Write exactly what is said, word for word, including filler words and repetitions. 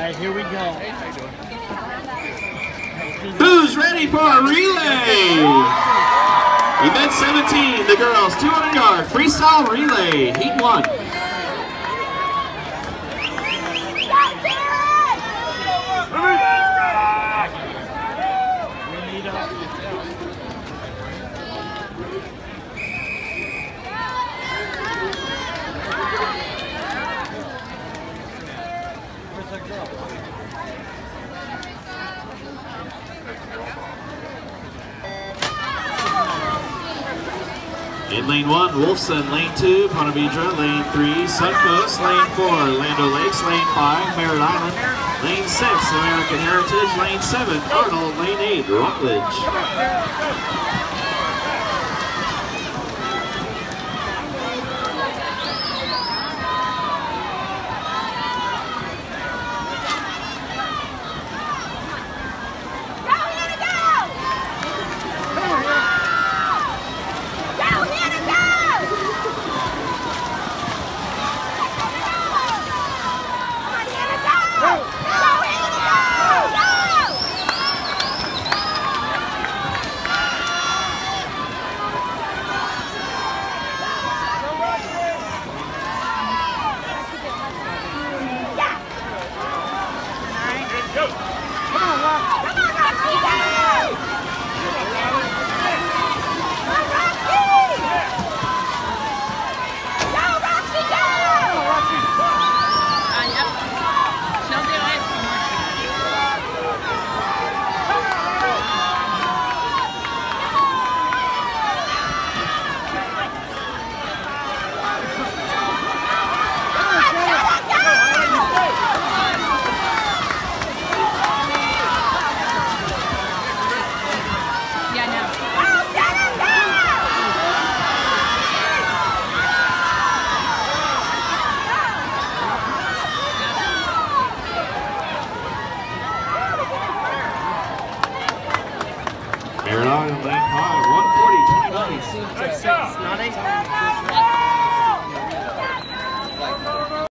right, here we go. Who's ready for a relay? Event seventeen, the girls two hundred yard freestyle relay, heat one. In lane one, Wolfson, lane two, Ponte Vedra, lane three, Suncoast, lane four, Lando Lakes, lane five, Merritt Island, lane six, American Heritage, lane seven, Arnold, lane eight, Rockledge. Merritt Island, lane five, one forty, twenty-nine. Nice.